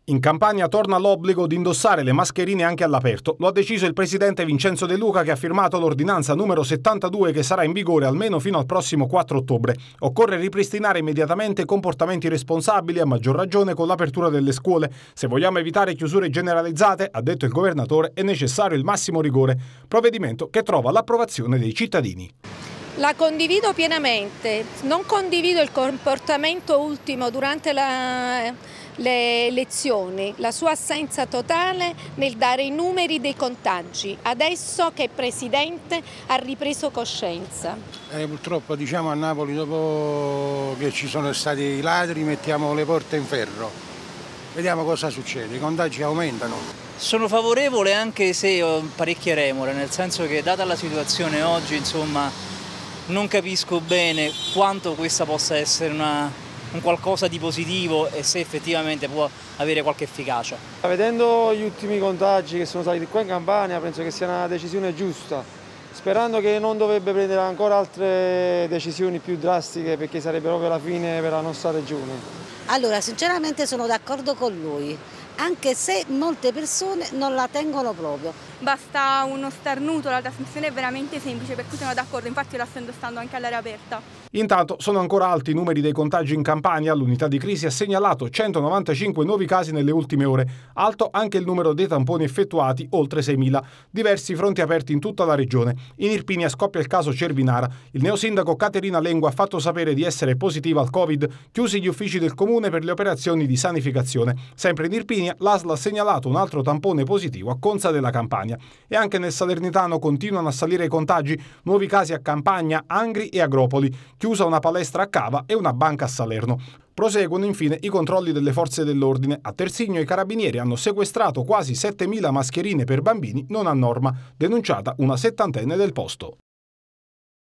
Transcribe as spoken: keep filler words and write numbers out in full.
In Campania torna l'obbligo di indossare le mascherine anche all'aperto. Lo ha deciso il presidente Vincenzo De Luca, che ha firmato l'ordinanza numero settantadue, che sarà in vigore almeno fino al prossimo quattro ottobre. Occorre ripristinare immediatamente comportamenti responsabili, a maggior ragione con l'apertura delle scuole. Se vogliamo evitare chiusure generalizzate, ha detto il governatore, è necessario il massimo rigore. Provvedimento che trova l'approvazione dei cittadini. La condivido pienamente. Non condivido il comportamento ultimo durante la... le elezioni, la sua assenza totale nel dare i numeri dei contagi, adesso che Presidente ha ripreso coscienza. Eh, purtroppo diciamo a Napoli, dopo che ci sono stati i ladri, mettiamo le porte in ferro. Vediamo cosa succede, i contagi aumentano. Sono favorevole anche se ho parecchie remore, nel senso che data la situazione oggi, insomma, non capisco bene quanto questa possa essere una un qualcosa di positivo e se effettivamente può avere qualche efficacia. Vedendo gli ultimi contagi che sono stati qua in Campania, penso che sia una decisione giusta, sperando che non dovrebbe prendere ancora altre decisioni più drastiche, perché sarebbe proprio la fine per la nostra regione. Allora, sinceramente sono d'accordo con lui, anche se molte persone non la tengono proprio. Basta uno starnuto, la trasmissione è veramente semplice, per cui sono d'accordo, infatti la sto indossando anche all'aria aperta. Intanto sono ancora alti i numeri dei contagi in Campania. L'unità di crisi ha segnalato centonovantacinque nuovi casi nelle ultime ore. Alto anche il numero dei tamponi effettuati, oltre seimila. Diversi fronti aperti in tutta la regione. In Irpinia scoppia il caso Cervinara. Il neosindaco Caterina Lengua ha fatto sapere di essere positiva al Covid. Chiusi gli uffici del comune per le operazioni di sanificazione. Sempre in Irpinia l'A S L ha segnalato un altro tampone positivo a Conza della Campania. E anche nel Salernitano continuano a salire i contagi. Nuovi casi a Campagna, Angri e Agropoli. Chiusa una palestra a Cava e una banca a Salerno. Proseguono infine i controlli delle forze dell'ordine. A Terzigno i carabinieri hanno sequestrato quasi settemila mascherine per bambini non a norma, denunciata una settantenne del posto.